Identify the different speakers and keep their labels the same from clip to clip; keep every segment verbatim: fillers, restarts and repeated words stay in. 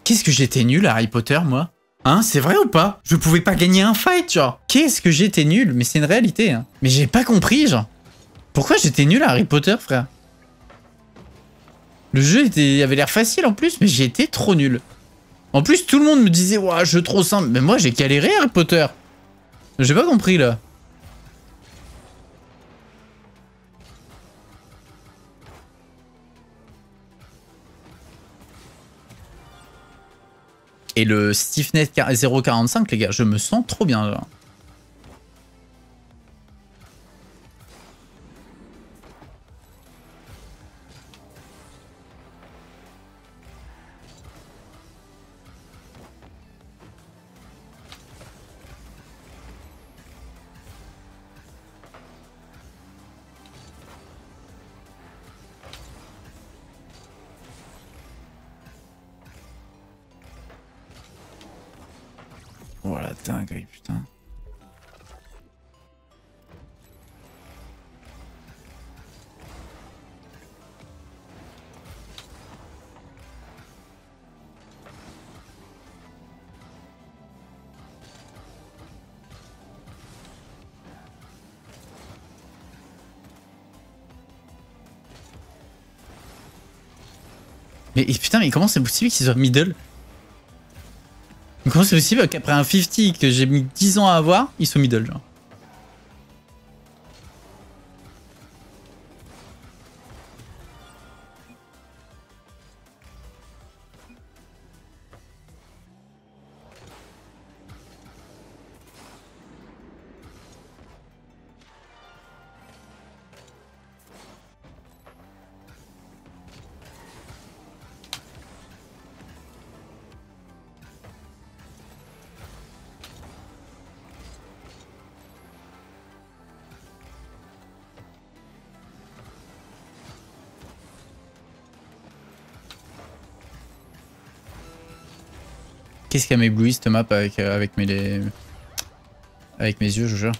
Speaker 1: Qu'est-ce que j'étais nul à Harry Potter, moi? Hein, c'est vrai ou pas? Je pouvais pas gagner un fight, genre. Qu'est-ce que j'étais nul? Mais c'est une réalité, hein. Mais j'ai pas compris, genre. Pourquoi j'étais nul à Harry Potter, frère? Le jeu était... avait l'air facile en plus, mais j'ai été trop nul. En plus, tout le monde me disait, ouah, jeu trop simple. Mais moi, j'ai galéré Harry Potter. J'ai pas compris, là. Et le stiffness zéro virgule quarante-cinq, les gars, je me sens trop bien, là. Voilà, dingue, putain. Mais putain, mais comment c'est possible qu'ils soient middle? Comment c'est possible qu'après un cinquante que j'ai mis dix ans à avoir, ils sont middle, genre? Qu'est-ce qu'elle m'éblouit cette map avec, euh, avec, mes, les... avec mes yeux, je jure.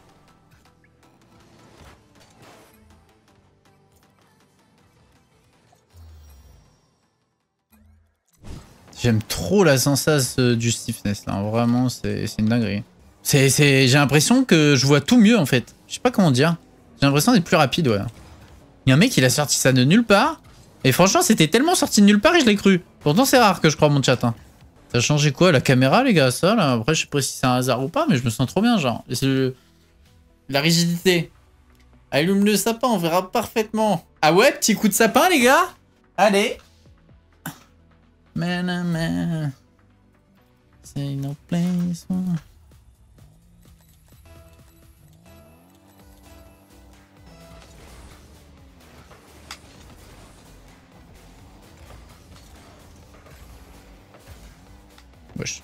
Speaker 1: J'aime trop la sensation du stiffness là, vraiment c'est une dinguerie. C'est, c'est, j'ai l'impression que je vois tout mieux en fait. Je sais pas comment dire. J'ai l'impression d'être plus rapide, ouais. Il y a un mec il a sorti ça de nulle part. Et franchement c'était tellement sorti de nulle part et je l'ai cru. Pourtant c'est rare que je crois mon chat. Hein. Ça a changé quoi la caméra les gars ça là? Après je sais pas si c'est un hasard ou pas mais je me sens trop bien genre. C'est le... la rigidité. Allume le sapin on verra parfaitement. Ah ouais petit coup de sapin les gars? Allez. Man, man. Say no place. Wesh.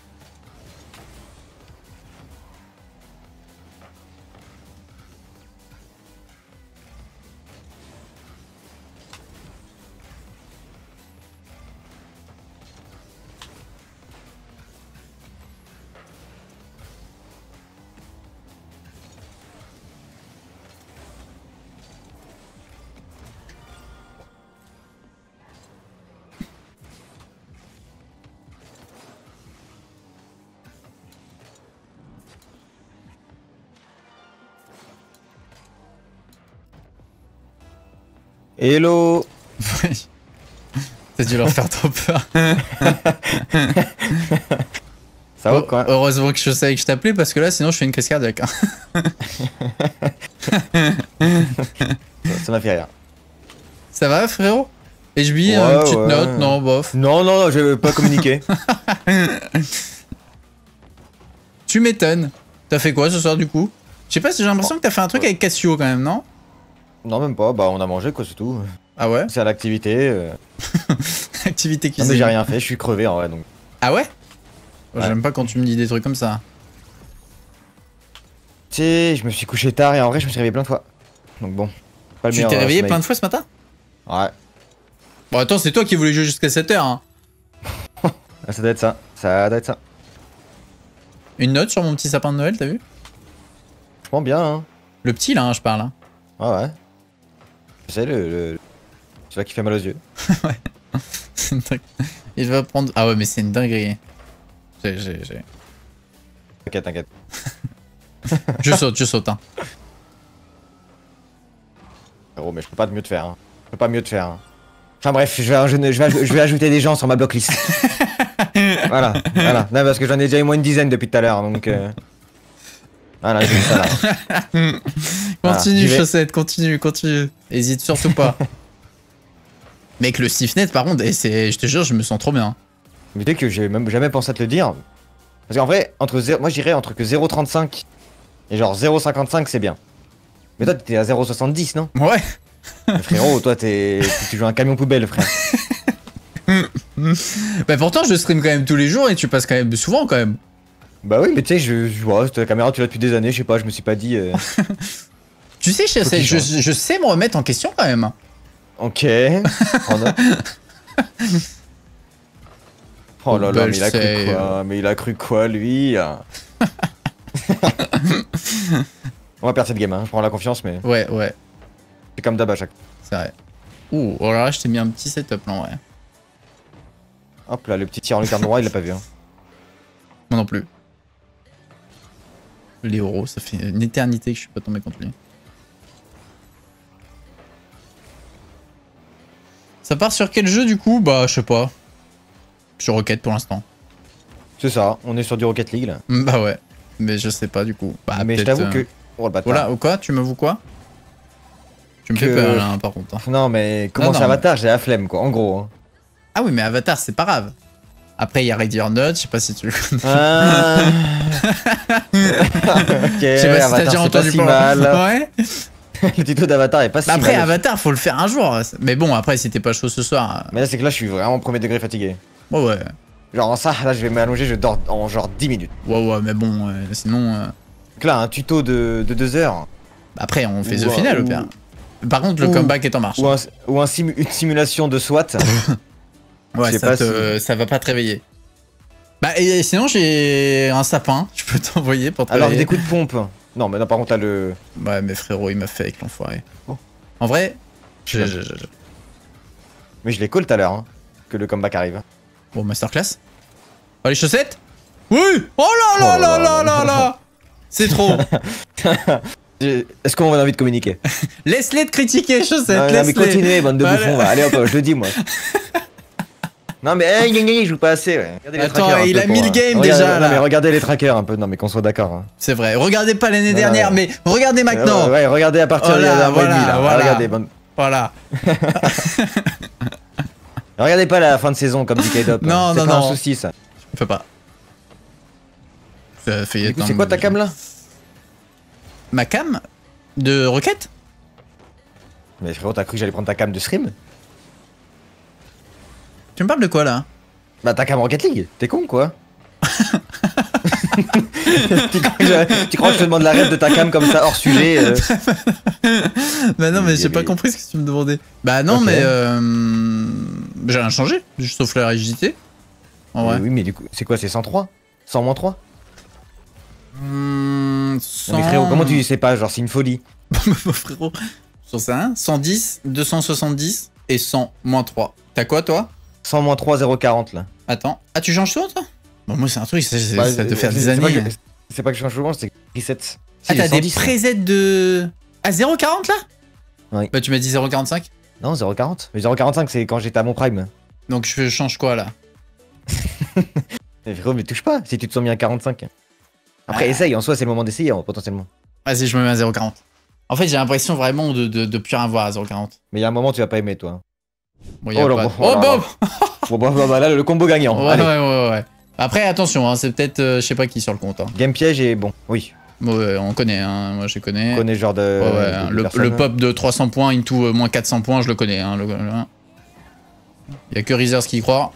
Speaker 2: Hello.
Speaker 1: T'as dû leur faire trop peur.
Speaker 2: Ça va quoi?
Speaker 1: Heureusement que je savais que je t'appelais parce que là sinon je fais une crise cardiaque. Hein.
Speaker 2: Ça m'a fait rire.
Speaker 1: Ça va frérot? Et je vis
Speaker 2: ouais,
Speaker 1: une petite
Speaker 2: ouais.
Speaker 1: note, non bof.
Speaker 2: Non non non, je vais pas communiquer.
Speaker 1: Tu m'étonnes. T'as fait quoi ce soir du coup? Je sais pas si j'ai l'impression que t'as fait un truc avec Cassio quand même, non?
Speaker 2: Non même pas, bah on a mangé quoi c'est tout.
Speaker 1: Ah ouais?
Speaker 2: C'est à l'activité. Euh...
Speaker 1: Activité cuisine.
Speaker 2: Non mais j'ai rien fait, je suis crevé en vrai donc.
Speaker 1: Ah ouais?
Speaker 2: Ouais.
Speaker 1: J'aime pas quand tu me dis des trucs comme ça.
Speaker 2: Tu sais, je me suis couché tard et en vrai je me suis réveillé plein de fois. Donc bon. Pas le
Speaker 1: Tu
Speaker 2: meilleur
Speaker 1: t'es réveillé
Speaker 2: sommeil.
Speaker 1: plein de fois ce matin?
Speaker 2: Ouais.
Speaker 1: Bon attends, c'est toi qui voulais jouer jusqu'à sept heures hein.
Speaker 2: Ça doit être ça, ça doit être ça.
Speaker 1: Une note sur mon petit sapin de Noël, t'as vu?
Speaker 2: Franchement bien hein.
Speaker 1: Le petit là, hein, je parle. Hein.
Speaker 2: Ah ouais. Je sais le... le... celui-là qui fait mal aux yeux.
Speaker 1: Ouais. C'est une dingue- Il va prendre... Ah ouais, mais c'est une dinguerie. J'ai... j'ai... j'ai-
Speaker 2: T'inquiète, t'inquiète.
Speaker 1: Je saute, je saute. Hein.
Speaker 2: Frérot, mais je peux pas mieux te faire. Hein. Je peux pas mieux te faire. Hein. Enfin bref, je vais, je, vais, je vais- je vais ajouter des gens sur ma blocklist. Voilà, voilà. Non, parce que j'en ai déjà eu moins une dizaine depuis tout à l'heure, donc... Euh... Voilà, j'ai mis ça là.
Speaker 1: Continue,
Speaker 2: j'y vais.
Speaker 1: Chaussette, continue, continue. Hésite surtout pas. Mec, le stiffnet, par contre, et c'est, je te jure, je me sens trop bien.
Speaker 2: Mais tu sais que j'ai même jamais pensé à te le dire. Parce qu'en vrai, entre zéro... moi j'irais entre que zéro virgule trente-cinq et genre zéro virgule cinquante-cinq, c'est bien. Mais toi, t'es à zéro virgule soixante-dix, non?
Speaker 1: Ouais.
Speaker 2: Mais frérot, toi, t'es... tu joues un camion poubelle, frère.
Speaker 1: Bah pourtant, je stream quand même tous les jours et tu passes quand même souvent, quand même.
Speaker 2: Bah oui, mais tu sais, je, je vois, ta caméra, tu l'as depuis des années, je sais pas, je me suis pas dit... Euh...
Speaker 1: Tu sais, je sais, je, je sais me remettre en question, quand même.
Speaker 2: Ok. Oh, non. Oh là là, mais il a cru
Speaker 1: c'est-
Speaker 2: quoi? Mais il a cru quoi, lui? On va perdre cette game, hein. Je prends la confiance, mais
Speaker 1: Ouais, ouais,
Speaker 2: c'est comme d'hab à chaque.
Speaker 1: c'est vrai. Ouh, oh là là, je t'ai mis un petit setup, là, ouais.
Speaker 2: Hop là, le petit tir en lucarne droit, il l'a pas vu. Hein.
Speaker 1: Moi non plus. Les euros, ça fait une éternité que je suis pas tombé contre lui. Ça part sur quel jeu du coup? Bah je sais pas. Sur Rocket pour l'instant.
Speaker 2: C'est ça, on est sur du Rocket League là.
Speaker 1: Bah ouais. Mais je sais pas du coup. Bah,
Speaker 2: mais je
Speaker 1: peut-être,
Speaker 2: t'avoue
Speaker 1: euh,
Speaker 2: que. Oh le bâtard.
Speaker 1: Voilà, ou quoi? Tu me voues quoi? Tu me
Speaker 2: Que-
Speaker 1: fais peur là, hein, par contre. hein.
Speaker 2: Non, mais comment
Speaker 1: Non,
Speaker 2: c'est
Speaker 1: non,
Speaker 2: Avatar, j'ai la flemme quoi, en gros. Hein.
Speaker 1: Ah oui, mais Avatar, c'est pas grave. Après, il y a Ready or Not, je sais pas si tu le connais.
Speaker 2: Ah. Ok,
Speaker 1: Je sais pas si t'as
Speaker 2: Avatar,
Speaker 1: déjà
Speaker 2: c'est pas
Speaker 1: entendu
Speaker 2: si
Speaker 1: parler.
Speaker 2: mal.
Speaker 1: Ouais.
Speaker 2: Le tuto d'Avatar est pas si
Speaker 1: Bah après,
Speaker 2: mal.
Speaker 1: Avatar, faut le faire un jour. Mais bon, après, si t'es pas chaud ce soir.
Speaker 2: Mais là, c'est que là, je suis vraiment premier degré fatigué.
Speaker 1: euh, Ouais, ouais.
Speaker 2: Genre, ça, là, je vais m'allonger, je dors en genre dix minutes.
Speaker 1: Ouais, ouais, mais bon, euh, sinon. euh,
Speaker 2: Donc là, un tuto de deux heures.
Speaker 1: Après, on fait
Speaker 2: Ou
Speaker 1: The
Speaker 2: un-
Speaker 1: Final au
Speaker 2: ou-
Speaker 1: pire. Par contre, le
Speaker 2: ou-
Speaker 1: comeback est en marche.
Speaker 2: Ou, un, ou un simu- une simulation de SWAT.
Speaker 1: Ouais,
Speaker 2: je sais
Speaker 1: ça,
Speaker 2: pas
Speaker 1: te- ça va pas te réveiller. Bah, et sinon, j'ai un sapin, je peux t'envoyer pour te
Speaker 2: Alors,
Speaker 1: réveiller.
Speaker 2: des coups de pompe. Non, mais non, par contre, là, le.
Speaker 1: Ouais, mais frérot, il m'a fait avec l'enfoiré.
Speaker 2: Oh.
Speaker 1: En vrai, je,
Speaker 2: Ouais.
Speaker 1: je- je- je-
Speaker 2: Mais je l'ai call tout à l'heure, hein, que le comeback arrive.
Speaker 1: Bon, masterclass. Oh, les chaussettes? Oui. Oh là là
Speaker 2: Oh
Speaker 1: là
Speaker 2: là
Speaker 1: là
Speaker 2: là
Speaker 1: là là. C'est trop.
Speaker 2: Je- Est-ce qu'on a envie de communiquer?
Speaker 1: Laisse-les te critiquer, chaussettes,
Speaker 2: Non, non, mais
Speaker 1: laisse-les.
Speaker 2: continuez, bande de
Speaker 1: Allez.
Speaker 2: bouffons, va. Allez hop, je le dis, moi. Non, mais hey, gna, gna, gna, je joue pas assez, ouais. Regardez les
Speaker 1: Attends,
Speaker 2: trackers un
Speaker 1: il
Speaker 2: peu
Speaker 1: a
Speaker 2: pour,
Speaker 1: mis le
Speaker 2: euh,
Speaker 1: game
Speaker 2: regardez-
Speaker 1: déjà,
Speaker 2: non,
Speaker 1: là.
Speaker 2: mais regardez les trackers un peu, non, mais qu'on soit d'accord. Hein.
Speaker 1: C'est vrai. Regardez pas l'année
Speaker 2: Ouais,
Speaker 1: dernière,
Speaker 2: ouais.
Speaker 1: mais regardez maintenant.
Speaker 2: Euh, ouais, regardez à partir
Speaker 1: Voilà,
Speaker 2: d'un mois et demi,
Speaker 1: voilà,
Speaker 2: là.
Speaker 1: voilà.
Speaker 2: Regardez, bande.
Speaker 1: Voilà.
Speaker 2: Regardez pas la fin de saison comme dit K-Dop.
Speaker 1: Non,
Speaker 2: hein.
Speaker 1: non,
Speaker 2: C'est pas
Speaker 1: non.
Speaker 2: un souci, ça.
Speaker 1: Je peux pas. Ça fait
Speaker 2: Du coup,
Speaker 1: éteindre
Speaker 2: c'est quoi ta
Speaker 1: déjà.
Speaker 2: cam là?
Speaker 1: Ma cam de Rocket?
Speaker 2: Mais frérot, t'as cru que j'allais prendre ta cam de stream?
Speaker 1: Tu me parles de quoi là?
Speaker 2: Bah, ta cam Rocket League, t'es con quoi? tu, crois que je, tu crois que je te demande la rêve de ta cam comme ça hors sujet euh...
Speaker 1: Bah non, mais j'ai
Speaker 2: Il y
Speaker 1: pas
Speaker 2: avait-
Speaker 1: compris ce que tu me demandais. Bah non,
Speaker 2: Ok.
Speaker 1: mais euh... j'ai rien changé, juste sauf la rigidité. En vrai.
Speaker 2: Oui, mais du coup, c'est quoi? C'est cent trois? cent moins trois?
Speaker 1: Mmh,
Speaker 2: Non,
Speaker 1: cent...
Speaker 2: mais frérot, comment tu sais pas? Genre, c'est une folie.
Speaker 1: Frérot, sur ça, hein, cent dix, deux cent soixante-dix et cent moins trois. T'as quoi toi?
Speaker 2: cent moins trois, zéro quarante là.
Speaker 1: Attends. Ah, tu changes tout toi? Bon, moi c'est un truc, ça,
Speaker 2: Bah,
Speaker 1: ça te faire
Speaker 2: c'est-
Speaker 1: des
Speaker 2: c'est pas
Speaker 1: années.
Speaker 2: que- C'est pas que je change souvent, c'est preset. Si,
Speaker 1: Ah,
Speaker 2: j'ai
Speaker 1: t'as
Speaker 2: cent
Speaker 1: des
Speaker 2: dix, là.
Speaker 1: presets de... Ah, zéro quarante là?
Speaker 2: Oui.
Speaker 1: Bah tu m'as dit zéro quarante-cinq.
Speaker 2: Non, zéro quarante. Mais zéro quarante-cinq, c'est quand j'étais à mon prime.
Speaker 1: Donc je change quoi là?
Speaker 2: Mais frérot, mais touche pas si tu te sens mis à quarante-cinq. Après,
Speaker 1: Ah.
Speaker 2: essaye, en soi, c'est le moment d'essayer, hein, potentiellement.
Speaker 1: Vas-y, je me mets à zéro quarante. En fait, j'ai l'impression vraiment de, de, de plus rien voir à zéro quarante.
Speaker 2: Mais il y a un moment, tu vas pas aimer, toi.
Speaker 1: Bon, y a
Speaker 2: Oh là,
Speaker 1: pas...
Speaker 2: bon,
Speaker 1: Oh,
Speaker 2: oh là
Speaker 1: Bob!
Speaker 2: Bon, bah, bah, bah, là, le combo gagnant.
Speaker 1: Ouais,
Speaker 2: Allez.
Speaker 1: ouais, ouais, ouais. Après, attention, hein, c'est peut-être, euh, je sais pas qui sur le compte. Hein.
Speaker 2: Game piège et bon, oui.
Speaker 1: Bon, ouais, on connaît, hein, moi je connais.
Speaker 2: On connaît ce genre de.
Speaker 1: Ouais, ouais,
Speaker 2: de-
Speaker 1: hein,
Speaker 2: de
Speaker 1: le,
Speaker 2: personnes.
Speaker 1: le pop de trois cents points into euh, moins quatre cents points, je le connais. Hein, le, le- hein. Y a que Reezers qui y croit.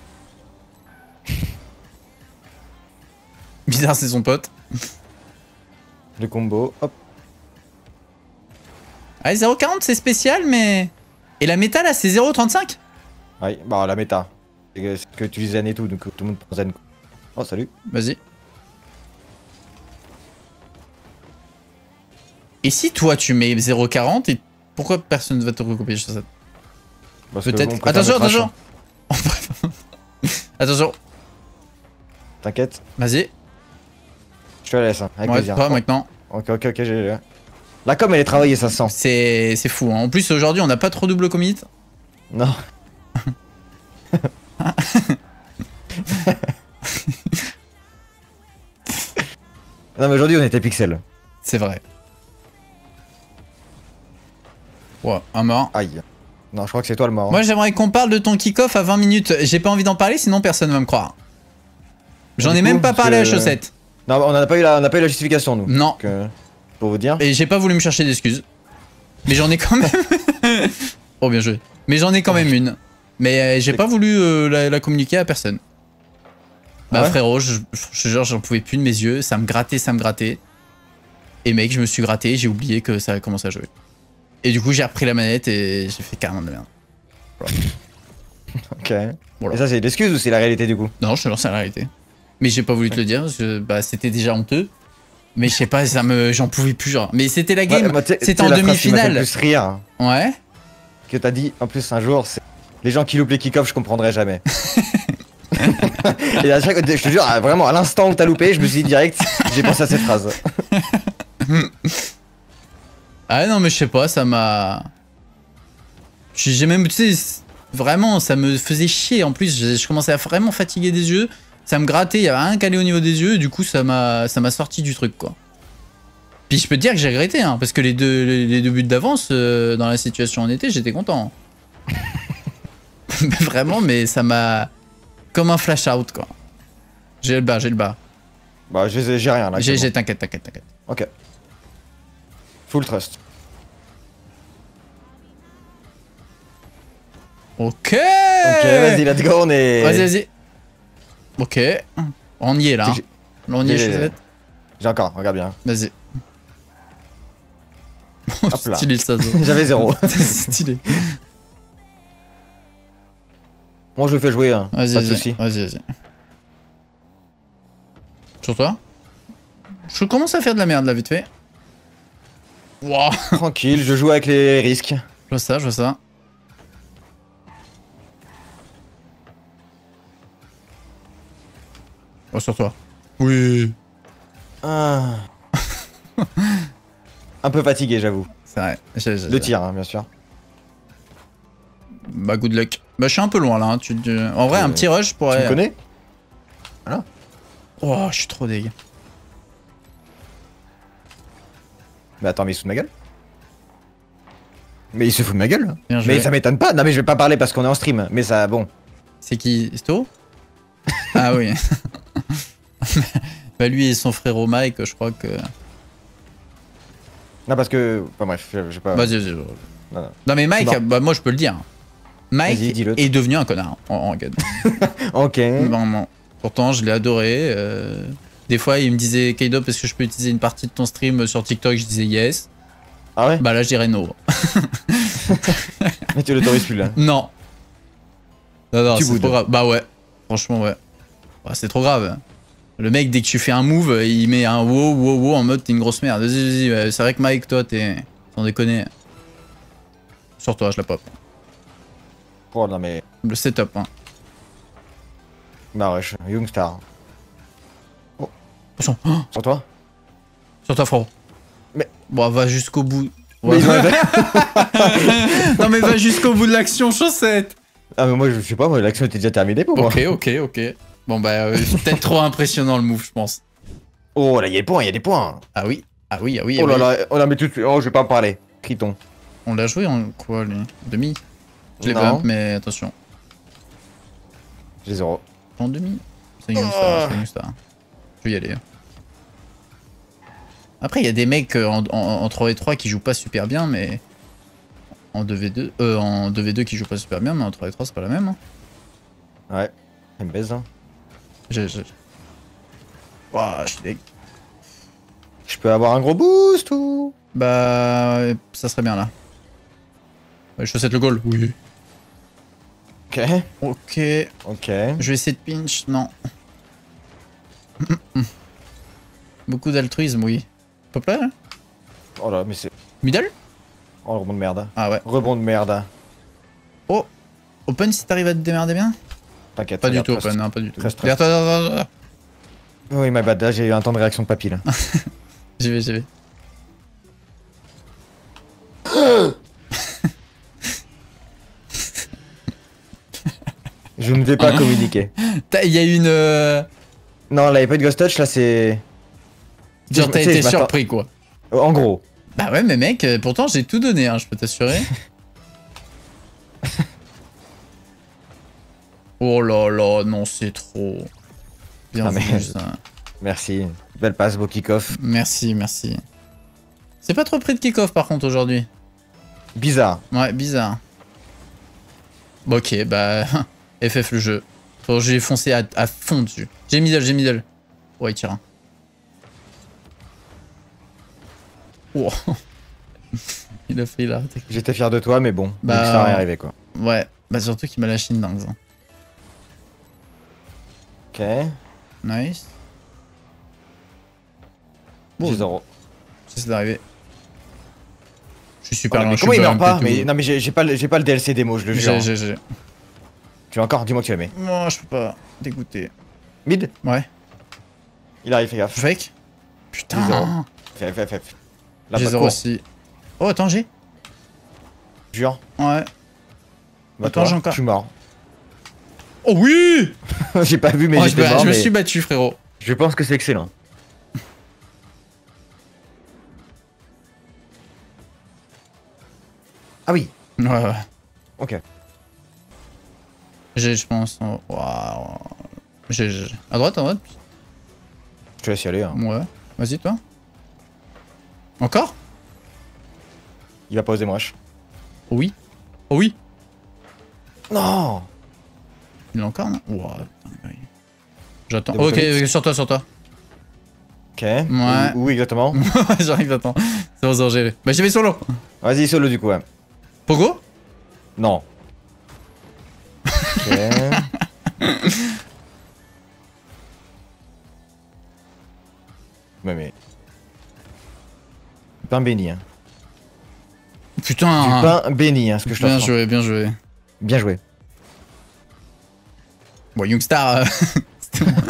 Speaker 1: Bizarre, c'est son pote.
Speaker 2: Le combo, hop.
Speaker 1: Allez, zéro quarante, c'est spécial, mais. Et la méta là, c'est zéro trente-cinq?
Speaker 2: Ouais, bah, la méta. C'est que- c'est que tu lis zen et tout, donc tout le monde prend zen. Oh, salut.
Speaker 1: Vas-y. Et si toi tu mets zéro quarante, et pourquoi personne ne va te recopier sur ça?
Speaker 2: Parce que
Speaker 1: Peut-être.
Speaker 2: bon, on préfère
Speaker 1: Attention,
Speaker 2: mettre un
Speaker 1: attention! Attention.
Speaker 2: T'inquiète.
Speaker 1: Vas-y.
Speaker 2: Je te laisse, hein, avec
Speaker 1: Ouais,
Speaker 2: plaisir.
Speaker 1: pas maintenant.
Speaker 2: Ok, ok, ok, j'ai... La com, elle est travaillée, ça se sent.
Speaker 1: C'est c'est fou. Hein. En plus, aujourd'hui, on n'a pas trop double commit.
Speaker 2: Non. Non, mais aujourd'hui, on était pixel.
Speaker 1: C'est vrai. Ouais, un mort.
Speaker 2: Aïe. Non, je crois que c'est toi le mort.
Speaker 1: Moi, j'aimerais qu'on parle de ton kick-off à vingt minutes. J'ai pas envie d'en parler, sinon personne va me croire. J'en
Speaker 2: Du
Speaker 1: ai
Speaker 2: coup,
Speaker 1: même pas parlé
Speaker 2: que-
Speaker 1: à Chaussette.
Speaker 2: Non, on n'a pas, eu la- on n'a pas eu la justification, nous.
Speaker 1: Non.
Speaker 2: Donc, euh, pour vous dire.
Speaker 1: Et j'ai pas voulu me chercher d'excuses. Mais j'en ai quand même. Oh, bien joué. Mais j'en ai quand même une. Mais euh, j'ai pas voulu euh, la, la communiquer à personne. Bah,
Speaker 2: Ah ouais
Speaker 1: frérot, je, je, genre, j'en pouvais plus de mes yeux. Ça me grattait, ça me grattait. Et mec, je me suis gratté, j'ai oublié que ça a commencé à jouer. Et du coup, j'ai repris la manette et j'ai fait carrément de la merde.
Speaker 2: Ok.
Speaker 1: Voilà.
Speaker 2: Et ça, c'est l'excuse ou c'est la réalité du coup?
Speaker 1: Non, je te lance à la réalité. Mais j'ai pas voulu te le dire, parce que, bah, c'était déjà honteux. Mais je sais pas, ça me, j'en pouvais plus genre. Mais c'était la game,
Speaker 2: Ouais, moi, tu sais- tu sais,
Speaker 1: c'était en
Speaker 2: la phrase qui m'a fait le
Speaker 1: demi-finale.
Speaker 2: plus rire
Speaker 1: Ouais.
Speaker 2: que t'as dit en plus un jour, c'est les gens qui loupent les kick-off, je comprendrai jamais. Et à chaque, je te jure, vraiment à l'instant où t'as loupé, je me suis dit direct, j'ai pensé à cette phrase.
Speaker 1: Ah non, mais je sais pas, ça m'a. J'ai j'ai même, tu sais, vraiment, ça me faisait chier. En plus, je, je commençais à vraiment fatiguer des yeux. Ça me grattait, il y avait rien calé au niveau des yeux. Du coup, ça m'a ça m'a sorti du truc, quoi. Puis je peux te dire que j'ai regretté, hein, parce que les deux, les, les deux buts d'avance, euh, dans la situation où on était, j'étais content. Vraiment, mais ça m'a. Comme un flash out, quoi. J'ai le bas, j'ai le bas.
Speaker 2: Bah, j'ai j'ai rien là.
Speaker 1: J'ai,
Speaker 2: actuellement.
Speaker 1: j'ai, t'inquiète, t'inquiète, t'inquiète.
Speaker 2: Ok. Full trust.
Speaker 1: Ok.
Speaker 2: Ok, vas-y, let's go, on est.
Speaker 1: Vas-y, vas-y. Ok. On y est là.
Speaker 2: C'est
Speaker 1: Hein.
Speaker 2: que
Speaker 1: Là, on y est,
Speaker 2: j'ai-
Speaker 1: Chaussette.
Speaker 2: J'ai encore, regarde bien.
Speaker 1: Vas-y.
Speaker 2: Hop là.
Speaker 1: Stylé ça.
Speaker 2: J'avais zéro.
Speaker 1: Stylé.
Speaker 2: Moi, je le fais jouer, hein.
Speaker 1: Vas-y,
Speaker 2: Pas de
Speaker 1: vas-y.
Speaker 2: soucis.
Speaker 1: Vas-y, vas-y. Sur toi. Je commence à faire de la merde là, vite fait. Wouah.
Speaker 2: Tranquille, je joue avec les risques.
Speaker 1: Je vois ça, je vois ça. Oh, sur toi. Oui.
Speaker 2: Ah. Un peu fatigué, j'avoue.
Speaker 1: C'est vrai. J'ai- j'ai-
Speaker 2: Le tir, hein, bien sûr.
Speaker 1: Bah, good luck. Bah, je suis un peu loin là. Hein. Tu, tu- En vrai,
Speaker 2: Euh,
Speaker 1: un petit rush
Speaker 2: Tu
Speaker 1: pourrait.
Speaker 2: me connais?
Speaker 1: Oh, je suis trop deg.
Speaker 2: Mais attends, mais il se fout de ma gueule? Mais il se fout de ma gueule?
Speaker 1: Bien joué.
Speaker 2: Mais ça m'étonne pas. Non, mais je vais pas parler parce qu'on est en stream. Mais ça, bon.
Speaker 1: C'est qui? Sto? Ah oui. Bah lui et son frérot Mike, je crois que...
Speaker 2: Non, parce que. Enfin, bref, je je vais pas.
Speaker 1: Vas-y, vas-y.
Speaker 2: Non, non.
Speaker 1: Non mais Mike,
Speaker 2: Bon.
Speaker 1: bah moi je peux le dire. Mike
Speaker 2: Vas-y, dis-le.
Speaker 1: est devenu un connard en, en God.
Speaker 2: Ok.
Speaker 1: Vraiment. Pourtant je l'ai adoré. euh, Des fois il me disait K-Dop, est-ce que je peux utiliser une partie de ton stream sur TikTok? Je disais yes.
Speaker 2: Ah ouais?
Speaker 1: Bah là je dirais no.
Speaker 2: Mais tu l'autorises plus là.
Speaker 1: Non. Non, non,
Speaker 2: Tu
Speaker 1: c'est
Speaker 2: boudes.
Speaker 1: trop grave. Bah ouais. Franchement ouais. Bah, c'est trop grave. Le mec, dès que tu fais un move, il met un wow, wow, wow en mode t'es une grosse merde. Vas-y, vas-y, ouais. C'est vrai que Mike, toi, t'es. Sans déconner. Sur toi, je la pop.
Speaker 2: Oh non, mais.
Speaker 1: Le setup, hein.
Speaker 2: Bah, wesh, Youngstar.
Speaker 1: Attention. Oh,
Speaker 2: Sur toi?
Speaker 1: sur toi, frérot.
Speaker 2: Mais-
Speaker 1: Bon, va jusqu'au bout.
Speaker 2: Mais
Speaker 1: Ouais.
Speaker 2: ils ont été-
Speaker 1: Non, mais va jusqu'au bout de l'action, Chaussette.
Speaker 2: Ah, mais moi, je sais pas, moi, l'action était déjà terminée pour moi.
Speaker 1: Ok, ok, ok. Bon, bah, euh, peut-être trop impressionnant le move, je pense.
Speaker 2: Oh là, il y a des points, il y a des points.
Speaker 1: Ah oui, ah oui, ah oui.
Speaker 2: Oh
Speaker 1: ah
Speaker 2: là
Speaker 1: oui.
Speaker 2: là, oh là, mais tout de suite. Oh, je vais pas en parler. Criton.
Speaker 1: On l'a joué en quoi, lui? Demi? Je l'ai
Speaker 2: Non.
Speaker 1: bump, mais attention.
Speaker 2: J'ai zéro.
Speaker 1: En demi? C'est une
Speaker 2: Oh.
Speaker 1: star, c'est une star. Je vais y aller. Après, il y a des mecs euh, en, en, en trois v trois qui jouent pas super bien, mais. En deux v deux. Euh, en deux v deux qui jouent pas super bien, mais en trois v trois, c'est pas la même. Hein.
Speaker 2: Ouais. Elle me baise, hein.
Speaker 1: J'ai. j'ai- Ouah, je suis deg.
Speaker 2: Je peux avoir un gros boost ou.
Speaker 1: Bah. Ça serait bien là. Ouais, Chaussette le goal. Oui.
Speaker 2: Ok.
Speaker 1: Ok.
Speaker 2: Ok.
Speaker 1: Je vais essayer de pinch. Non. Beaucoup d'altruisme, oui. Pop là, là
Speaker 2: Oh là, mais c'est.
Speaker 1: Middle?
Speaker 2: Oh, rebond de merde.
Speaker 1: Ah ouais.
Speaker 2: Rebond de merde.
Speaker 1: Oh. Open si t'arrives à te démerder bien.
Speaker 2: T'inquiète.
Speaker 1: Pas du
Speaker 2: regarde,
Speaker 1: tout,
Speaker 2: très-
Speaker 1: pas, non, pas du tout.
Speaker 2: très stress.
Speaker 1: Regarde, attends, attends, attends.
Speaker 2: Oui, my bad, là j'ai eu un temps de réaction de papy là.
Speaker 1: J'y vais, j'y vais.
Speaker 2: Je ne vais pas communiquer.
Speaker 1: Il y a une... Euh...
Speaker 2: Non, là, il n'y a pas eu de ghost touch, là c'est...
Speaker 1: Genre,
Speaker 2: Je-
Speaker 1: t'as
Speaker 2: tu sais,
Speaker 1: été
Speaker 2: je m'attends-
Speaker 1: surpris, quoi.
Speaker 2: En gros.
Speaker 1: Bah ouais, mais mec, euh, pourtant, j'ai tout donné, hein, je peux t'assurer. Oh là là, non, c'est trop... Bien
Speaker 2: Ah, mais-
Speaker 1: vu, ça.
Speaker 2: Merci. Belle passe, beau kick-off.
Speaker 1: Merci, merci. C'est pas trop pris de kick-off, par contre, aujourd'hui.
Speaker 2: Bizarre.
Speaker 1: Ouais, bizarre. Bon, ok, bah... F F le jeu. Bon, j'ai foncé à, à fond dessus. J'ai middle, j'ai middle. Ouais, il tire un. Oh. Il a fait, il a arrêté.
Speaker 2: J'étais fier de toi, mais bon,
Speaker 1: Bah,
Speaker 2: donc ça est arrivé quoi.
Speaker 1: Ouais, bah surtout qu'il m'a lâché une dingue. Ça.
Speaker 2: Ok.
Speaker 1: Nice. Bon,
Speaker 2: dix euros.
Speaker 1: c'est d'arriver. Je suis super
Speaker 2: Oh,
Speaker 1: loin,
Speaker 2: mais
Speaker 1: je
Speaker 2: comment
Speaker 1: suis
Speaker 2: il
Speaker 1: pas
Speaker 2: meurt
Speaker 1: un
Speaker 2: pas
Speaker 1: peu
Speaker 2: mais,
Speaker 1: tout.
Speaker 2: Non mais j'ai j'ai pas, le- j'ai pas le D L C démo, je le jure.
Speaker 1: J'ai, j'ai, j'ai.
Speaker 2: Tu veux encore? Dis-moi que tu la mets.
Speaker 1: Moi, je peux pas. Dégoûté.
Speaker 2: Mid?
Speaker 1: Ouais.
Speaker 2: Il arrive, fais gaffe.
Speaker 1: Fake.
Speaker 2: dix
Speaker 1: Putain.
Speaker 2: euros. Fais, fais, fais. Là,
Speaker 1: J'ai
Speaker 2: pas
Speaker 1: zéro
Speaker 2: court.
Speaker 1: aussi. Oh, attends, j'ai.
Speaker 2: Jure.
Speaker 1: Ouais.
Speaker 2: Bah,
Speaker 1: Attends,
Speaker 2: toi,
Speaker 1: j'ai encore.
Speaker 2: Je suis mort.
Speaker 1: Oh oui.
Speaker 2: J'ai pas vu, mais
Speaker 1: Oh, je,
Speaker 2: j'étais
Speaker 1: me-
Speaker 2: mort.
Speaker 1: je me
Speaker 2: mais
Speaker 1: suis battu, frérot.
Speaker 2: Je pense que c'est excellent. Ah oui.
Speaker 1: Ouais, ouais.
Speaker 2: Ok.
Speaker 1: J'ai, je pense. oh, Waouh. J'ai, j'ai. À droite, à droite.
Speaker 2: Je te laisse y aller. Hein.
Speaker 1: Ouais. Vas-y, toi. Encore?
Speaker 2: Il va pas oser moche.
Speaker 1: Oh oui. Oh oui.
Speaker 2: Non.
Speaker 1: Il l'a encore, non? Ouah, putain, oui. J'attends.
Speaker 2: Des
Speaker 1: Ok,
Speaker 2: bouteilles.
Speaker 1: ok, sur toi, sur toi.
Speaker 2: Ok.
Speaker 1: Ouais.
Speaker 2: Où, où exactement?
Speaker 1: J'arrive, attends. C'est bon, c'est bon, bah, j'y vais solo.
Speaker 2: Vas-y, solo du coup. Ouais.
Speaker 1: Pogo?
Speaker 2: Non. Ok. Ouais, mais. Pain béni, hein.
Speaker 1: Putain.
Speaker 2: Du pain béni, hein, ce que je
Speaker 1: Bien
Speaker 2: t'apprends.
Speaker 1: joué, bien joué.
Speaker 2: Bien joué.
Speaker 1: Bon, Youngstar. Euh... c'était bon.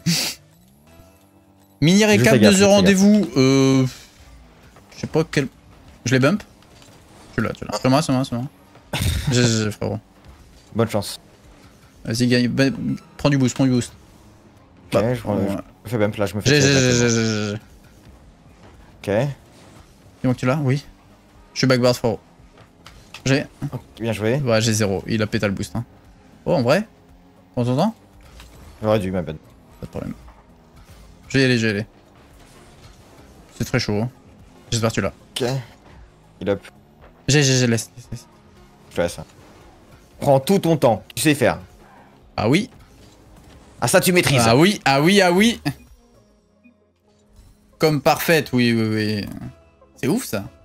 Speaker 1: Mini
Speaker 2: Juste
Speaker 1: récap
Speaker 2: fais
Speaker 1: de
Speaker 2: gaffe,
Speaker 1: The
Speaker 2: fais
Speaker 1: Rendez-vous. Euh. Je sais pas quel. Je les bump? Tu l'as, tu l'as. C'est moi, c'est moi, c'est moi. G G, frérot.
Speaker 2: Bonne chance.
Speaker 1: Vas-y, gagne. Bah, prends du boost, prends du boost.
Speaker 2: Ok,
Speaker 1: Bah,
Speaker 2: je, prends,
Speaker 1: ouais.
Speaker 2: je me fais bump là, je me fais.
Speaker 1: G G,
Speaker 2: tirer,
Speaker 1: G G,
Speaker 2: exactement.
Speaker 1: G G.
Speaker 2: Ok.
Speaker 1: Dis-moi que tu l'as? Oui. Je suis backboard, frérot. J'ai.
Speaker 2: Ok, bien joué.
Speaker 1: Ouais, j'ai zéro. Il a pété le boost. Hein. Oh, en vrai? On t'entend?
Speaker 2: J'aurais dû, ma bad.
Speaker 1: Pas de problème. Je vais y aller, je vais y aller. C'est très chaud. Hein. J'espère que tu l'as.
Speaker 2: Ok. Il up.
Speaker 1: J'ai, j'ai, j'ai, laisse, laisse, laisse.
Speaker 2: Je te laisse. Prends tout ton temps. Tu sais faire.
Speaker 1: Ah oui.
Speaker 2: Ah, ça, tu maîtrises.
Speaker 1: Ah oui, ah oui, ah oui. Comme parfaite, oui, oui, oui. C'est ouf ça.